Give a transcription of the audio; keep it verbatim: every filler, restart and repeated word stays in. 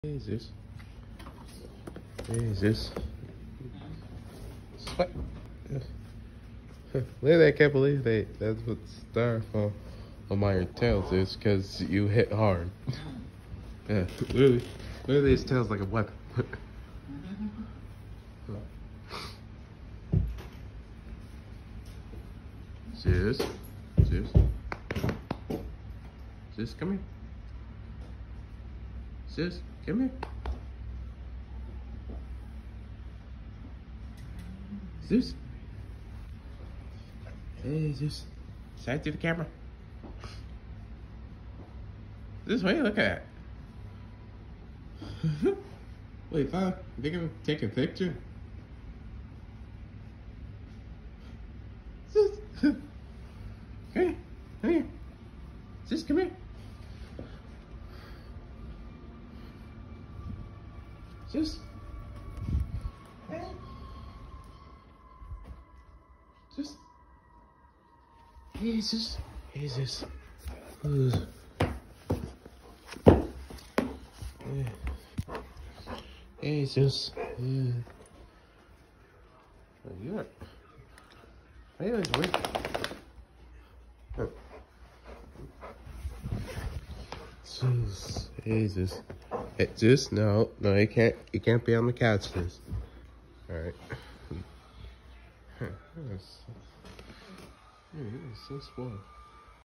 Jesus. Jesus. Sweat. Literally, I can't believe they, that's what styrofoam on my tails is, because you hit hard. Yeah, literally. Literally, his tail's like a weapon. Sis. Sis. Sis, come here. Sis, come here. Sis. Hey, Sis. Side to the camera. This way, look at that. Wait, Father, you think I'm taking a picture? Sis. Come here. Come here. Sis, come here. Sis. Hey. Sis. Hey, Sis. Hey, Sis. Ugh. Hey, Sis. Yeah. Oh, you're... Hey, let's wait. Oh. Sis. Hey, Sis. Hey, Sis, no. No, you can't. You can't be on the couch, Sis. Alright. You're so spoiled.